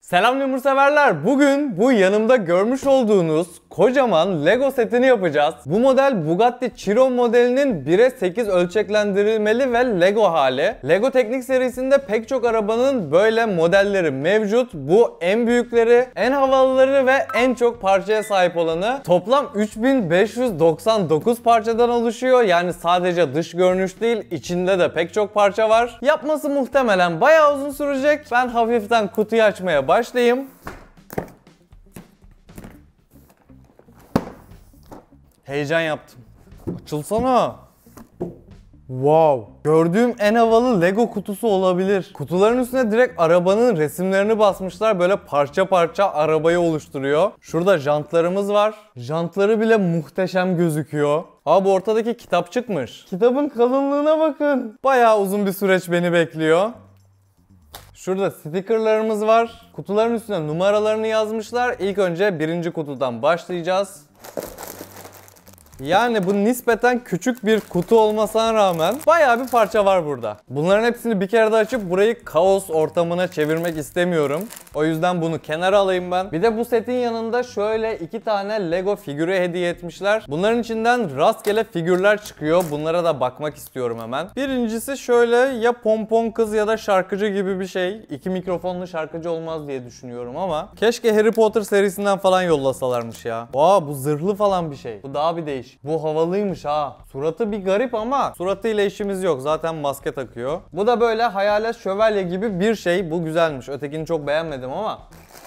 Selam lemur severler. Bugün bu yanımda görmüş olduğunuz kocaman Lego setini yapacağız. Bu model Bugatti Chiron modelinin 1'e 8 ölçeklendirilmeli ve Lego hali. Lego Teknik serisinde pek çok arabanın böyle modelleri mevcut. Bu en büyükleri, en havalıları ve en çok parçaya sahip olanı. Toplam 3599 parçadan oluşuyor. Yani sadece dış görünüş değil, içinde de pek çok parça var. Yapması muhtemelen bayağı uzun sürecek. Ben hafiften kutuyu açmaya başlayayım. Heyecan yaptım. Açılsana. Wow. Gördüğüm en havalı Lego kutusu olabilir. Kutuların üstüne direkt arabanın resimlerini basmışlar. Böyle parça parça arabayı oluşturuyor. Şurada jantlarımız var. Jantları bile muhteşem gözüküyor. Bu ortadaki kitap çıkmış. Kitabın kalınlığına bakın. Bayağı uzun bir süreç beni bekliyor. Şurada stickerlarımız var. Kutuların üstüne numaralarını yazmışlar. İlk önce birinci kutudan başlayacağız. Yani bu nispeten küçük bir kutu olmasına rağmen bayağı bir parça var burada. Bunların hepsini bir kere de açıp burayı kaos ortamına çevirmek istemiyorum. O yüzden bunu kenara alayım ben. Bir de bu setin yanında şöyle 2 tane Lego figürü hediye etmişler. Bunların içinden rastgele figürler çıkıyor. Bunlara da bakmak istiyorum hemen. Birincisi şöyle ya pompon kız ya da şarkıcı gibi bir şey. 2 mikrofonlu şarkıcı olmaz diye düşünüyorum ama keşke Harry Potter serisinden falan yollasalarmış ya. Bu zırhlı falan bir şey. Bu daha bir değişik. Bu havalıymış ha. Suratı bir garip ama suratıyla işimiz yok. Zaten maske takıyor. Bu da böyle hayalet şövalye gibi bir şey. Bu güzelmiş. Ötekini çok beğenmedim ama.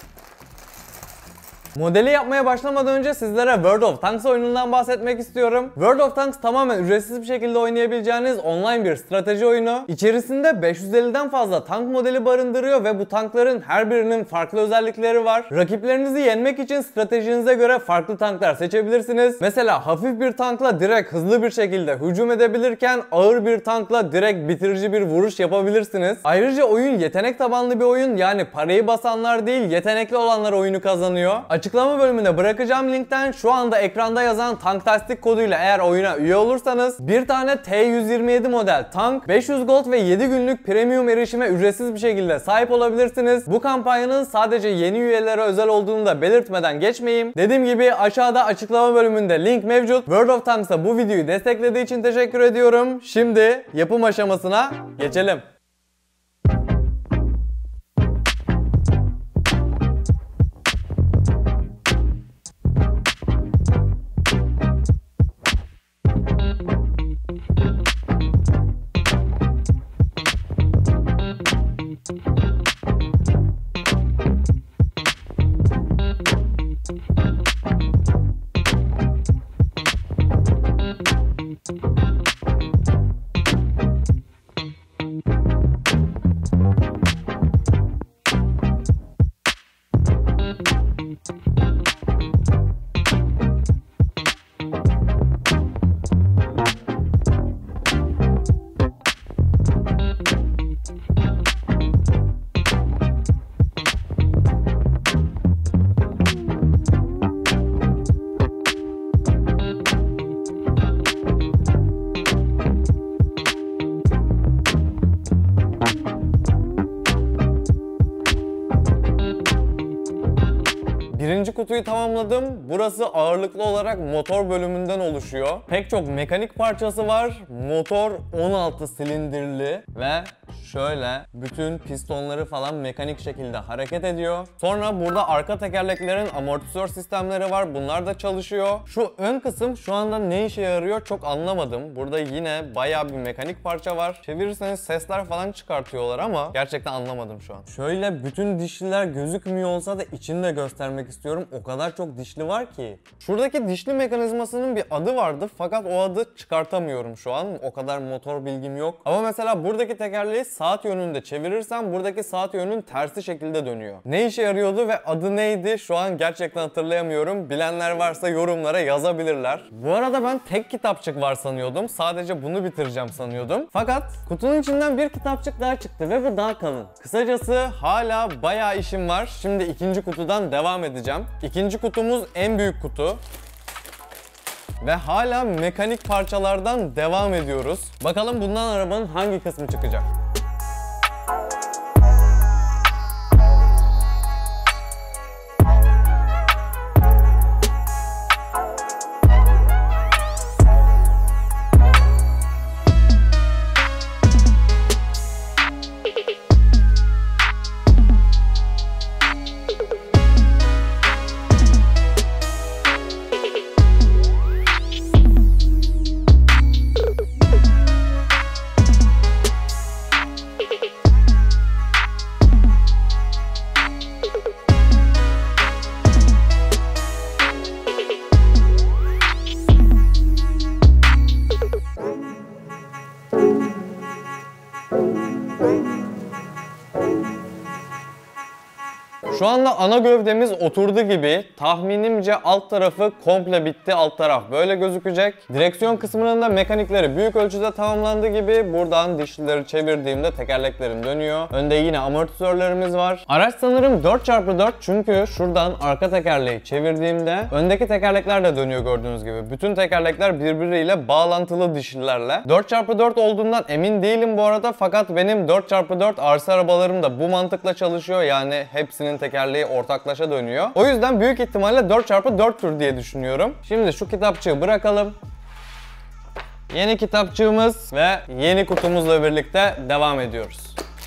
Modeli yapmaya başlamadan önce sizlere World of Tanks oyunundan bahsetmek istiyorum. World of Tanks tamamen ücretsiz bir şekilde oynayabileceğiniz online bir strateji oyunu. İçerisinde 550'den fazla tank modeli barındırıyor ve bu tankların her birinin farklı özellikleri var. Rakiplerinizi yenmek için stratejinize göre farklı tanklar seçebilirsiniz. Mesela hafif bir tankla direkt hızlı bir şekilde hücum edebilirken ağır bir tankla direkt bitirici bir vuruş yapabilirsiniz. Ayrıca oyun yetenek tabanlı bir oyun, yani parayı basanlar değil yetenekli olanlar oyunu kazanıyor. Açıklama bölümüne bırakacağım linkten şu anda ekranda yazan Tanktastic koduyla eğer oyuna üye olursanız bir tane T127 model tank, 500 gold ve 7 günlük premium erişime ücretsiz bir şekilde sahip olabilirsiniz. Bu kampanyanın sadece yeni üyelere özel olduğunu da belirtmeden geçmeyeyim. Dediğim gibi aşağıda açıklama bölümünde link mevcut. World of Tanks'a bu videoyu desteklediği için teşekkür ediyorum. Şimdi yapım aşamasına geçelim. Birinci kutuyu tamamladım. Burası ağırlıklı olarak motor bölümünden oluşuyor. Pek çok mekanik parçası var. Motor 16 silindirli ve şöyle bütün pistonları falan mekanik şekilde hareket ediyor. Sonra burada arka tekerleklerin amortisör sistemleri var. Bunlar da çalışıyor. Şu ön kısım şu anda ne işe yarıyor çok anlamadım. Burada yine bayağı bir mekanik parça var. Çevirirseniz sesler falan çıkartıyorlar ama gerçekten anlamadım şu an. Şöyle bütün dişliler gözükmüyor olsa da içini de göstermek istiyorum. O kadar çok dişli var ki. Şuradaki dişli mekanizmasının bir adı vardı fakat o adı çıkartamıyorum şu an. O kadar motor bilgim yok. Ama mesela buradaki tekerleği saat yönünde çevirirsem buradaki saat yönünün tersi şekilde dönüyor. Ne işe yarıyordu ve adı neydi şu an gerçekten hatırlayamıyorum. Bilenler varsa yorumlara yazabilirler. Bu arada ben tek kitapçık var sanıyordum. Sadece bunu bitireceğim sanıyordum. Fakat kutunun içinden bir kitapçık daha çıktı ve bu daha kalın. Kısacası hala bayağı işim var. Şimdi ikinci kutudan devam edeceğim. İkinci kutumuz en büyük kutu. Ve hala mekanik parçalardan devam ediyoruz. Bakalım bundan arabanın hangi kısmı çıkacak? Şu anda ana gövdemiz oturdu gibi. Tahminimce alt tarafı komple bitti. Alt taraf böyle gözükecek. Direksiyon kısmının da mekanikleri büyük ölçüde tamamlandı gibi. Buradan dişlileri çevirdiğimde tekerleklerim dönüyor. Önde yine amortisörlerimiz var. Araç sanırım 4x4 çünkü şuradan arka tekerleği çevirdiğimde öndeki tekerlekler de dönüyor gördüğünüz gibi. Bütün tekerlekler birbiriyle bağlantılı dişlilerle. 4x4 olduğundan emin değilim bu arada fakat benim 4x4 RC arabalarım da bu mantıkla çalışıyor. Yani hepsinin tekerleği ortaklaşa dönüyor. O yüzden büyük ihtimalle 4x4'tür diye düşünüyorum. Şimdi şu kitapçığı bırakalım. Yeni kitapçığımız ve yeni kutumuzla birlikte devam ediyoruz.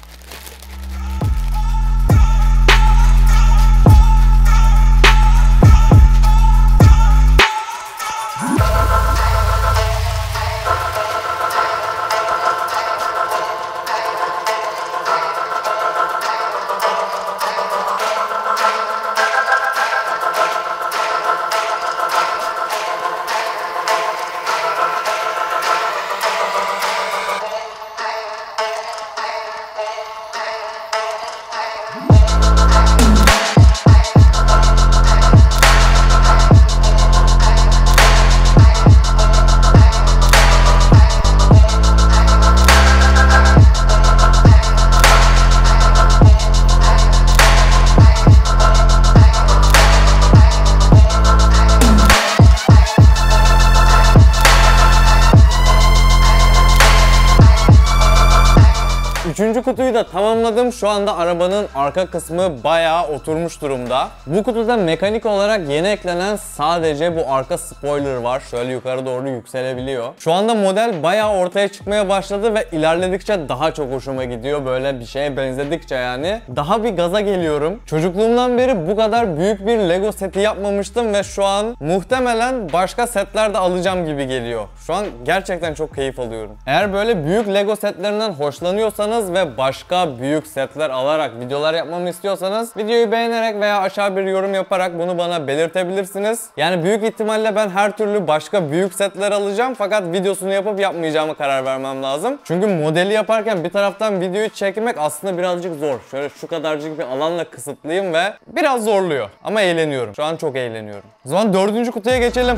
Üçüncü kutuyu da tamamladım. Şu anda arabanın arka kısmı bayağı oturmuş durumda. Bu kutuda mekanik olarak yeni eklenen sadece bu arka spoiler var. Şöyle yukarı doğru yükselebiliyor. Şu anda model bayağı ortaya çıkmaya başladı ve ilerledikçe daha çok hoşuma gidiyor. Böyle bir şeye benzedikçe yani. Daha bir gaza geliyorum. Çocukluğumdan beri bu kadar büyük bir Lego seti yapmamıştım ve şu an muhtemelen başka setler de alacağım gibi geliyor. Şu an gerçekten çok keyif alıyorum. Eğer böyle büyük Lego setlerinden hoşlanıyorsanız ve başka büyük setler alarak videolar yapmamı istiyorsanız videoyu beğenerek veya aşağı bir yorum yaparak bunu bana belirtebilirsiniz. Yani büyük ihtimalle ben her türlü başka büyük setler alacağım fakat videosunu yapıp yapmayacağımı karar vermem lazım. Çünkü modeli yaparken bir taraftan videoyu çekmek aslında birazcık zor. Şöyle şu kadarcık bir alanla kısıtlıyım ve biraz zorluyor. Ama eğleniyorum. Şu an çok eğleniyorum. O zaman dördüncü kutuya geçelim.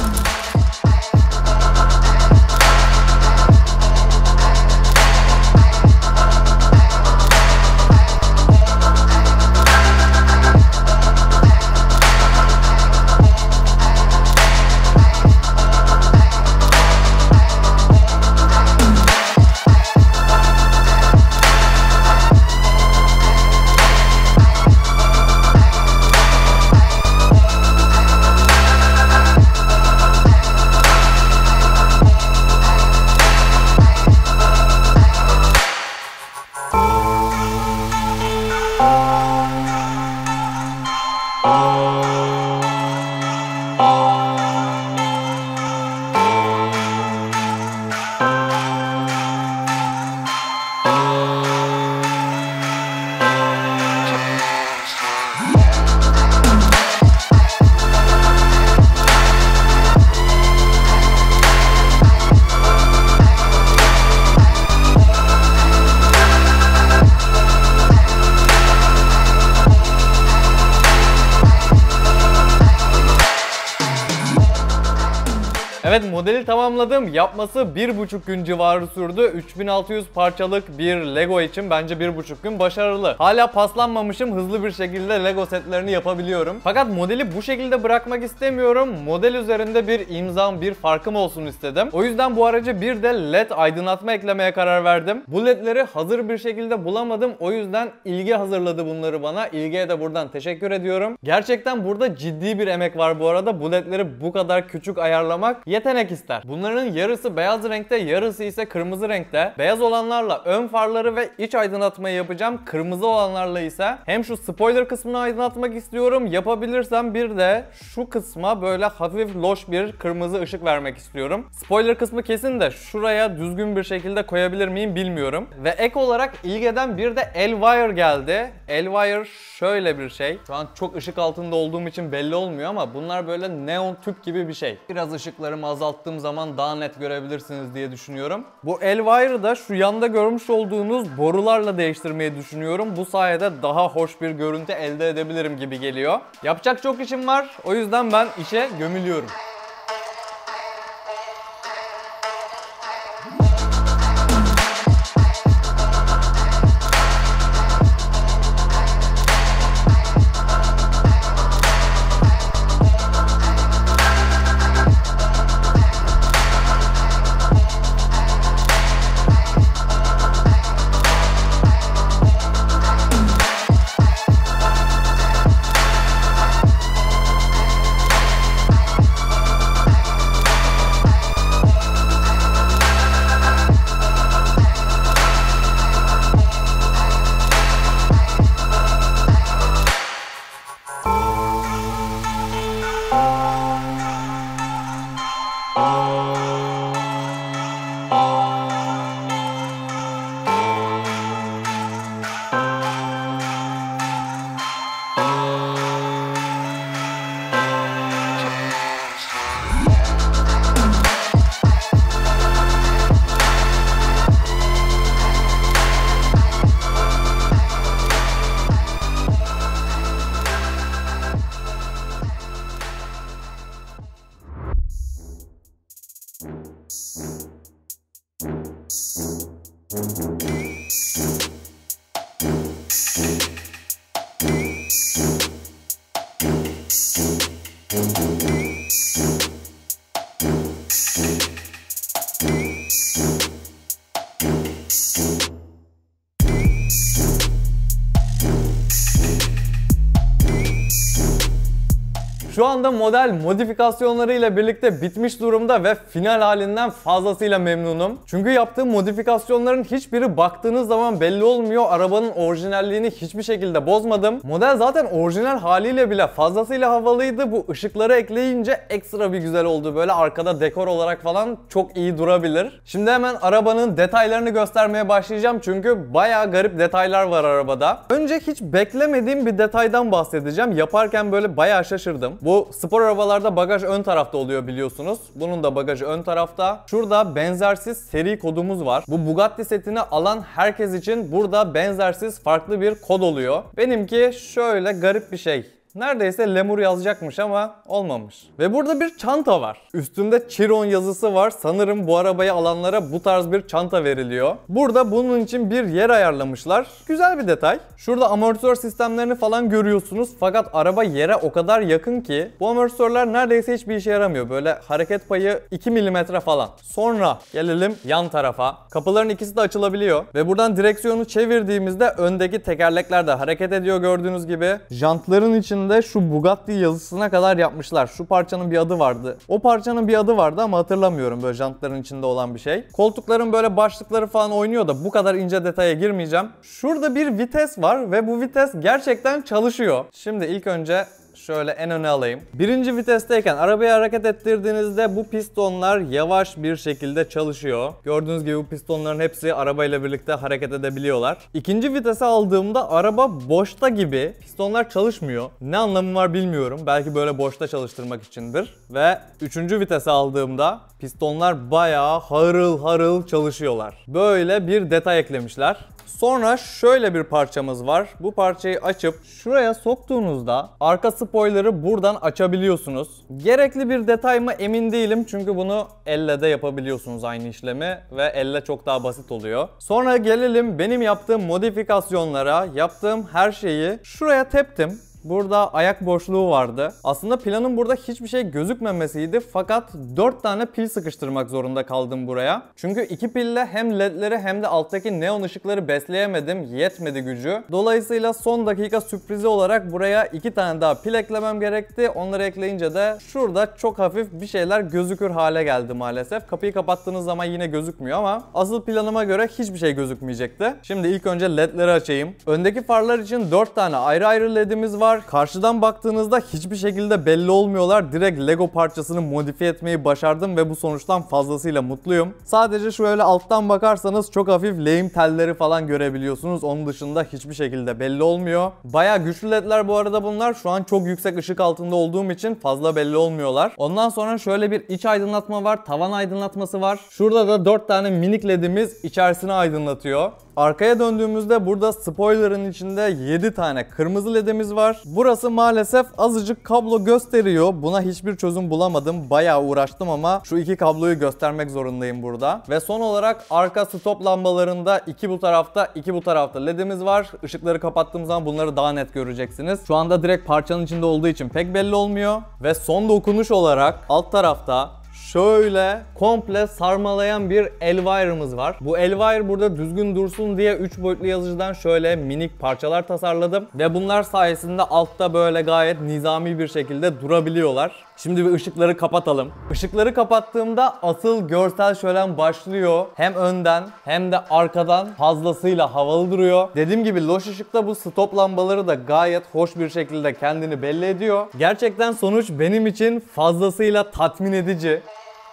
Evet, modeli tamamladım. Yapması 1,5 gün civarı sürdü. 3600 parçalık bir Lego için bence 1,5 gün başarılı. Hala paslanmamışım. Hızlı bir şekilde Lego setlerini yapabiliyorum. Fakat modeli bu şekilde bırakmak istemiyorum. Model üzerinde bir imzam, bir farkım olsun istedim. O yüzden bu araca bir de LED aydınlatma eklemeye karar verdim. Bu LED'leri hazır bir şekilde bulamadım. O yüzden İlge hazırladı bunları bana. İlge'ye de buradan teşekkür ediyorum. Gerçekten burada ciddi bir emek var bu arada. Bu LED'leri bu kadar küçük ayarlamak yetenek ister. Bunların yarısı beyaz renkte, yarısı ise kırmızı renkte. Beyaz olanlarla ön farları ve iç aydınlatmayı yapacağım. Kırmızı olanlarla ise hem şu spoiler kısmını aydınlatmak istiyorum. Yapabilirsem bir de şu kısma böyle hafif loş bir kırmızı ışık vermek istiyorum. Spoiler kısmı kesin de şuraya düzgün bir şekilde koyabilir miyim bilmiyorum. Ve ek olarak İlge'den bir de Elwire geldi. Elwire şöyle bir şey. Şu an çok ışık altında olduğum için belli olmuyor ama bunlar böyle neon tüp gibi bir şey. Biraz ışıklarımı azalttığım zaman daha net görebilirsiniz diye düşünüyorum. Bu Elwire'ı da şu yanda görmüş olduğunuz borularla değiştirmeyi düşünüyorum. Bu sayede daha hoş bir görüntü elde edebilirim gibi geliyor. Yapacak çok işim var. O yüzden ben işe gömülüyorum. Şu anda model modifikasyonlarıyla birlikte bitmiş durumda ve final halinden fazlasıyla memnunum. Çünkü yaptığım modifikasyonların hiçbiri baktığınız zaman belli olmuyor. Arabanın orijinalliğini hiçbir şekilde bozmadım. Model zaten orijinal haliyle bile fazlasıyla havalıydı. Bu ışıkları ekleyince ekstra bir güzel oldu. Böyle arkada dekor olarak falan çok iyi durabilir. Şimdi hemen arabanın detaylarını göstermeye başlayacağım. Çünkü bayağı garip detaylar var arabada. Önce hiç beklemediğim bir detaydan bahsedeceğim. Yaparken böyle bayağı şaşırdım. Bu spor arabalarda bagaj ön tarafta oluyor biliyorsunuz. Bunun da bagajı ön tarafta. Şurada benzersiz seri kodumuz var. Bu Bugatti setini alan herkes için burada benzersiz farklı bir kod oluyor. Benimki şöyle garip bir şey. Neredeyse lemur yazacakmış ama olmamış. Ve burada bir çanta var. Üstünde Chiron yazısı var. Sanırım bu arabayı alanlara bu tarz bir çanta veriliyor. Burada bunun için bir yer ayarlamışlar. Güzel bir detay. Şurada amortisör sistemlerini falan görüyorsunuz. Fakat araba yere o kadar yakın ki bu amortisörler neredeyse hiçbir işe yaramıyor. Böyle hareket payı 2 mm falan. Sonra gelelim yan tarafa. Kapıların ikisi de açılabiliyor. Ve buradan direksiyonu çevirdiğimizde öndeki tekerlekler de hareket ediyor gördüğünüz gibi. Jantların için de şu Bugatti yazısına kadar yapmışlar. Şu parçanın bir adı vardı. O parçanın bir adı vardı ama hatırlamıyorum, böyle jantların içinde olan bir şey. Koltukların böyle başlıkları falan oynuyor da bu kadar ince detaya girmeyeceğim. Şurada bir vites var ve bu vites gerçekten çalışıyor. Şimdi ilk önce şöyle en öne alayım. Birinci vitesteyken arabayı hareket ettirdiğinizde bu pistonlar yavaş bir şekilde çalışıyor. Gördüğünüz gibi bu pistonların hepsi arabayla birlikte hareket edebiliyorlar. İkinci vitese aldığımda araba boşta gibi. Pistonlar çalışmıyor. Ne anlamı var bilmiyorum. Belki böyle boşta çalıştırmak içindir. Ve üçüncü vitese aldığımda pistonlar bayağı harıl harıl çalışıyorlar. Böyle bir detay eklemişler. Sonra şöyle bir parçamız var. Bu parçayı açıp şuraya soktuğunuzda arka spoiler'ı buradan açabiliyorsunuz. Gerekli bir detay mı emin değilim çünkü bunu elle de yapabiliyorsunuz aynı işlemi ve elle çok daha basit oluyor. Sonra gelelim benim yaptığım modifikasyonlara. Yaptığım her şeyi şuraya teptim. Burada ayak boşluğu vardı. Aslında planım burada hiçbir şey gözükmemesiydi fakat 4 tane pil sıkıştırmak zorunda kaldım buraya. Çünkü 2 pille hem ledleri hem de alttaki neon ışıkları besleyemedim. Yetmedi gücü. Dolayısıyla son dakika sürprizi olarak buraya 2 tane daha pil eklemem gerekti. Onları ekleyince de şurada çok hafif bir şeyler gözükür hale geldi maalesef. Kapıyı kapattığınız zaman yine gözükmüyor ama asıl planıma göre hiçbir şey gözükmeyecekti. Şimdi ilk önce ledleri açayım. Öndeki farlar için 4 tane ayrı ayrı ledimiz var. var. Karşıdan baktığınızda hiçbir şekilde belli olmuyorlar. Direkt Lego parçasını modifiye etmeyi başardım ve bu sonuçtan fazlasıyla mutluyum. Sadece şöyle alttan bakarsanız çok hafif lehim telleri falan görebiliyorsunuz. Onun dışında hiçbir şekilde belli olmuyor. Bayağı güçlü ledler bu arada bunlar. Şu an çok yüksek ışık altında olduğum için fazla belli olmuyorlar. Ondan sonra şöyle bir iç aydınlatma var. Tavan aydınlatması var. Şurada da 4 tane minik ledimiz içerisini aydınlatıyor. Arkaya döndüğümüzde burada spoiler'ın içinde 7 tane kırmızı ledimiz var. Burası maalesef azıcık kablo gösteriyor. Buna hiçbir çözüm bulamadım. Bayağı uğraştım ama şu iki kabloyu göstermek zorundayım burada. Ve son olarak arka stop lambalarında 2 bu tarafta 2 bu tarafta ledimiz var. Işıkları kapattığım zaman bunları daha net göreceksiniz. Şu anda direkt parçanın içinde olduğu için pek belli olmuyor. Ve son dokunuş olarak alt tarafta şöyle komple sarmalayan bir Elwire'ımız var. Bu Elwire burada düzgün dursun diye 3 boyutlu yazıcıdan şöyle minik parçalar tasarladım. Ve bunlar sayesinde altta böyle gayet nizami bir şekilde durabiliyorlar. Şimdi bir ışıkları kapatalım. Işıkları kapattığımda asıl görsel şölen başlıyor. Hem önden hem de arkadan fazlasıyla havalı duruyor. Dediğim gibi loş ışıkta bu stop lambaları da gayet hoş bir şekilde kendini belli ediyor. Gerçekten sonuç benim için fazlasıyla tatmin edici.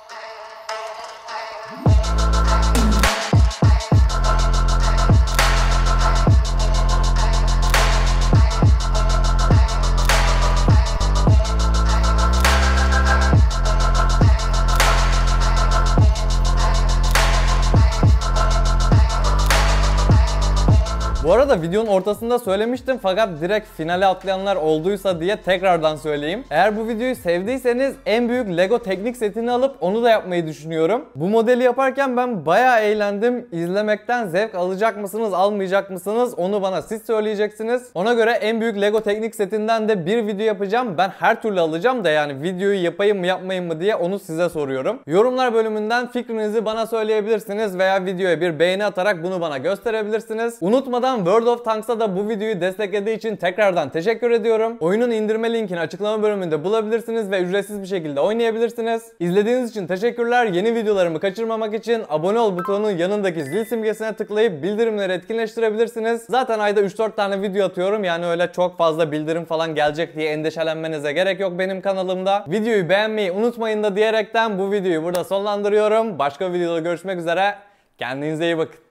Bu arada videonun ortasında söylemiştim fakat direkt finale atlayanlar olduysa diye tekrardan söyleyeyim. Eğer bu videoyu sevdiyseniz en büyük Lego teknik setini alıp onu da yapmayı düşünüyorum. Bu modeli yaparken ben bayağı eğlendim. İzlemekten zevk alacak mısınız, almayacak mısınız? Onu bana siz söyleyeceksiniz. Ona göre en büyük Lego teknik setinden de bir video yapacağım. Ben her türlü alacağım da yani videoyu yapayım mı yapmayayım mı diye onu size soruyorum. Yorumlar bölümünden fikrinizi bana söyleyebilirsiniz veya videoya bir beğeni atarak bunu bana gösterebilirsiniz. Unutmadan World of Tanks'a da bu videoyu desteklediği için tekrardan teşekkür ediyorum. Oyunun indirme linkini açıklama bölümünde bulabilirsiniz ve ücretsiz bir şekilde oynayabilirsiniz. İzlediğiniz için teşekkürler. Yeni videolarımı kaçırmamak için abone ol butonunun yanındaki zil simgesine tıklayıp bildirimleri etkinleştirebilirsiniz. Zaten ayda 3-4 tane video atıyorum. Yani öyle çok fazla bildirim falan gelecek diye endişelenmenize gerek yok benim kanalımda. Videoyu beğenmeyi unutmayın da diyerekten bu videoyu burada sonlandırıyorum. Başka videoda görüşmek üzere. Kendinize iyi bakın.